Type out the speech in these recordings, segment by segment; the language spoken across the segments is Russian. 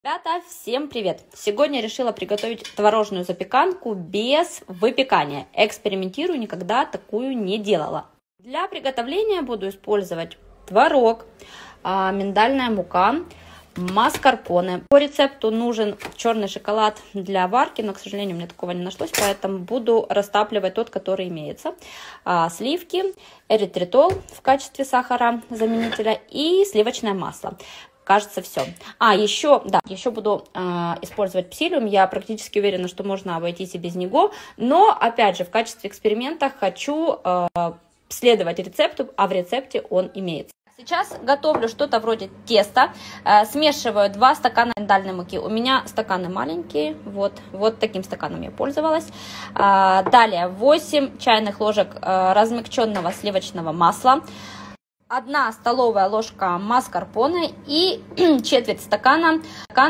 Ребята, всем привет! Сегодня решила приготовить творожную запеканку без выпекания. Экспериментирую, никогда такую не делала. Для приготовления буду использовать творог, миндальная мука, маскарпоне. По рецепту нужен черный шоколад для варки, но, к сожалению, у меня такого не нашлось, поэтому буду растапливать тот, который имеется. Сливки, эритритол в качестве сахара заменителя и сливочное масло. Кажется, все. Еще буду использовать псилиум. Я практически уверена, что можно обойтись и без него. Но, опять же, в качестве эксперимента хочу следовать рецепту, а в рецепте он имеется. Сейчас готовлю что-то вроде теста. Смешиваю 2 стакана миндальной муки. У меня стаканы маленькие. Вот таким стаканом я пользовалась. Далее 8 чайных ложек размягченного сливочного масла. 1 столовая ложка маскарпоне и четверть стакана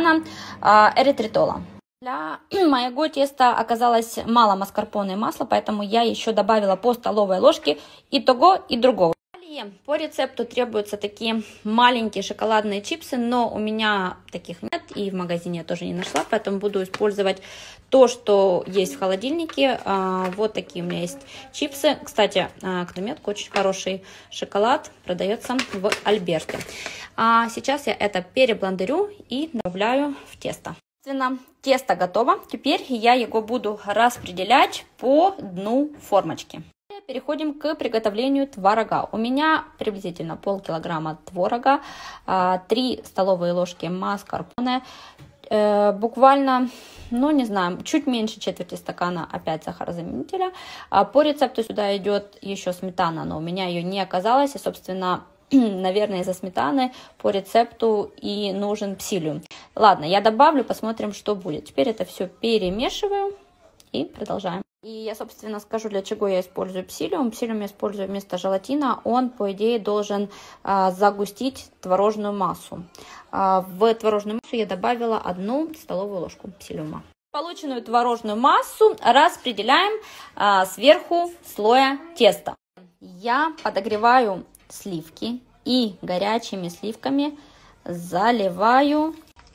эритритола. Для моего теста оказалось мало маскарпоне и масла, поэтому я еще добавила по столовой ложке и того, и другого. Далее по рецепту требуются такие маленькие шоколадные чипсы, но у меня таких нет и в магазине я тоже не нашла, поэтому буду использовать то, что есть в холодильнике. Вот такие у меня есть чипсы. Кстати, Креметка, очень хороший шоколад, продается в Альберте. Сейчас я это переблендерю и добавляю в тесто. Тесто готово. Теперь я его буду распределять по дну формочки. Переходим к приготовлению творога. У меня приблизительно полкилограмма творога, 3 столовые ложки маскарпоне, буквально, не знаю, чуть меньше четверти стакана опять сахарозаменителя. По рецепту сюда идет еще сметана, но у меня ее не оказалось, и, собственно, наверное, из-за сметаны по рецепту и нужен псилиум. Ладно, я добавлю, посмотрим, что будет. Теперь это все перемешиваю и продолжаем. И я, собственно, скажу, для чего я использую псилиум. Псилиум я использую вместо желатина. Он, по идее, должен загустить творожную массу. В творожную массу я добавила 1 столовую ложку псилиума. Полученную творожную массу распределяем сверху слоя теста. Я подогреваю сливки и горячими сливками заливаю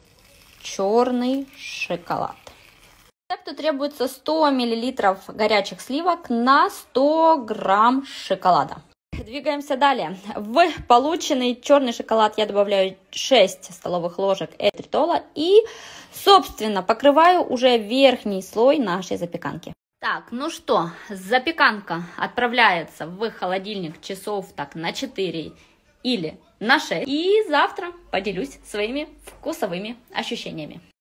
черный шоколад. Рецепту требуется 100 мл горячих сливок на 100 грамм шоколада. Двигаемся далее. В полученный черный шоколад я добавляю 6 столовых ложек эритритола и, собственно, покрываю уже верхний слой нашей запеканки. Так, ну что, запеканка отправляется в холодильник часов так на 4 или на 6. И завтра поделюсь своими вкусовыми ощущениями.